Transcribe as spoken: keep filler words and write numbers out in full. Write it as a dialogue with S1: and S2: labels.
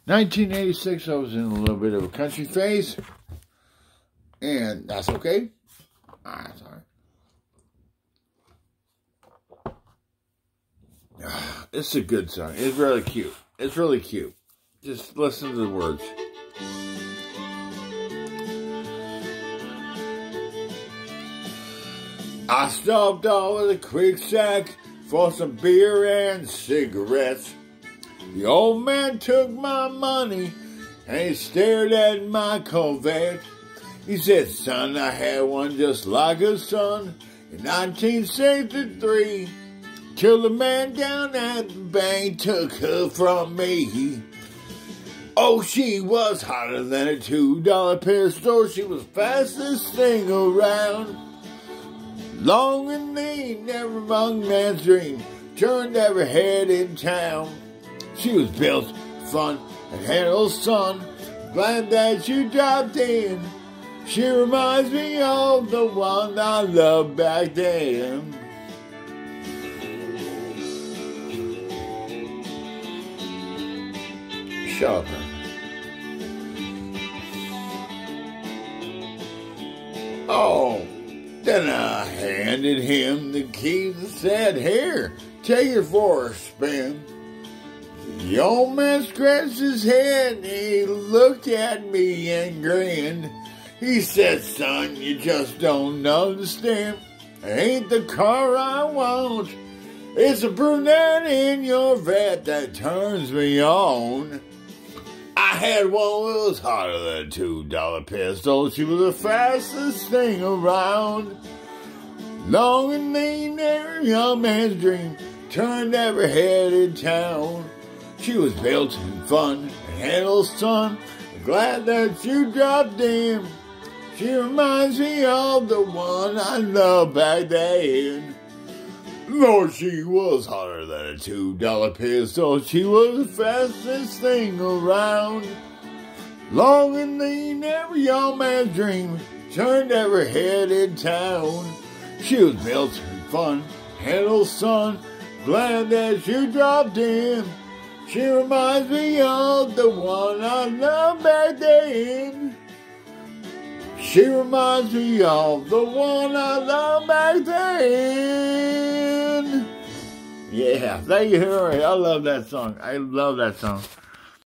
S1: nineteen eighty-six, I was in a little bit of a country phase. And that's okay. Ah, sorry. It's a good song. It's really cute. It's really cute. Just listen to the words. I stopped off at a quick sack for some beer and cigarettes. The old man took my money and he stared at my Corvette. He said, son, I had one just like a son in nineteen sixty-three. Till the man down at the bank took her from me. Oh, she was hotter than a two dollar pistol. She was fastest thing around. Long and lean, every young man's dream. Turned every head in town. She was built, fun, and handled son. Glad that you dropped in. She reminds me of the one I loved back then. Shut up, man. Oh, then I handed him the keys and said, here, take it for a spin. The old man scratched his head and he looked at me and grinned. He said, son, you just don't understand. It ain't the car I want. It's a brunette in your vet that turns me on. I had one that was hotter than a two dollar pistol. She was the fastest thing around. Long and lean, every young man's dream. Turned every head in town. She was built and fun and handled son. Glad that you dropped in. She reminds me of the one I loved back then. Lord, she was hotter than a two dollar pistol. She was the fastest thing around. Long and lean, every young man's dream. Turned every head in town. She was built and fun, handled son. Glad that you dropped in. She reminds me of the one I loved back then. She reminds me of the one I loved back then. Yeah, thank you, Henry. I love that song. I love that song.